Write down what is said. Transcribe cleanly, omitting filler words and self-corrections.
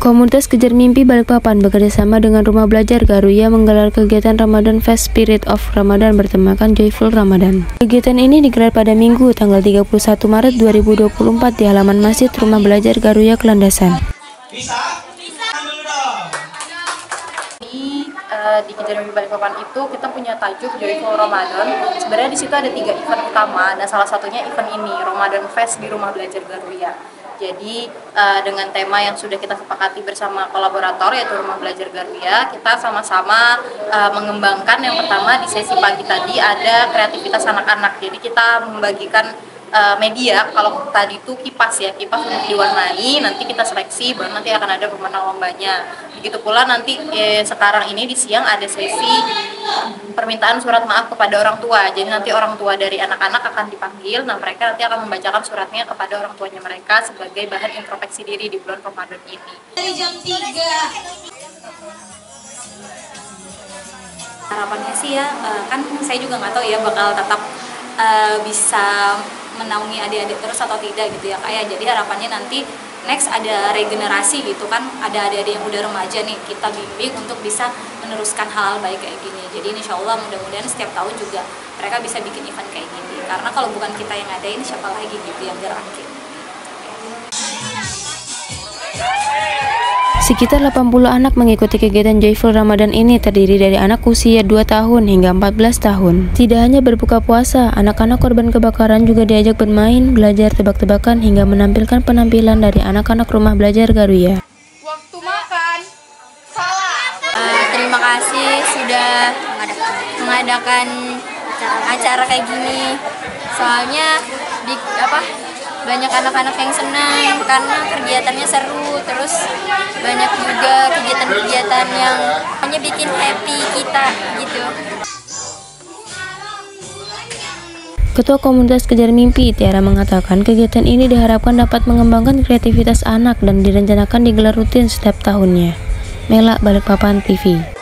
Komunitas Kejar Mimpi Balikpapan bekerjasama dengan Rumah Belajar Garuya menggelar kegiatan Ramadan Fest Spirit of Ramadan bertemakan Joyful Ramadan. Kegiatan ini digelar pada Minggu tanggal 31 Maret 2024 di halaman Masjid Rumah Belajar Garuya Kelandasan. Di Kejar Mimpi Balikpapan itu kita punya tajuk Joyful Ramadan. Sebenarnya di situ ada 3 event utama dan salah satunya event ini Ramadan Fest di Rumah Belajar Garuya. Jadi dengan tema yang sudah kita sepakati bersama kolaborator yaitu Rumah Belajar Garuya, kita sama-sama mengembangkan. Yang pertama di sesi pagi tadi ada kreativitas anak-anak. Jadi kita membagikan media, kalau tadi itu kipas untuk diwarnai, nanti kita seleksi, baru nanti akan ada pemenang lombanya. Begitu pula nanti sekarang ini di siang ada sesi permintaan surat maaf kepada orang tua. Jadi nanti orang tua dari anak-anak akan dipanggil, nah mereka nanti akan membacakan suratnya kepada orang tuanya mereka sebagai bahan introspeksi diri di bulan Ramadan ini. Dari jam 3. Harapannya sih ya, kan saya juga nggak tahu ya bakal tetap bisa menaungi adik-adik terus atau tidak gitu ya Kak ya. Jadi harapannya nanti next ada regenerasi gitu kan, ada adik-adik yang udah remaja nih, kita bimbing untuk bisa meneruskan hal baik kayak gini. Jadi insya Allah mudah-mudahan setiap tahun juga mereka bisa bikin event kayak gini, karena kalau bukan kita yang ngadain siapa lagi gitu yang gerakin. Sekitar 80 anak mengikuti kegiatan Joyful Ramadan ini, terdiri dari anak usia 2 tahun hingga 14 tahun. Tidak hanya berbuka puasa, anak-anak korban kebakaran juga diajak bermain, belajar tebak-tebakan hingga menampilkan penampilan dari anak-anak Rumah Belajar Garuya. Waktu makan. Salah. Terima kasih sudah mengadakan acara kayak gini. Soalnya banyak anak-anak yang senang karena kegiatannya seru, terus banyak juga kegiatan-kegiatan yang hanya bikin happy kita gitu. Ketua Komunitas Kejar Mimpi, Tiara, mengatakan kegiatan ini diharapkan dapat mengembangkan kreativitas anak dan direncanakan digelar rutin setiap tahunnya. Mela, Balikpapan TV.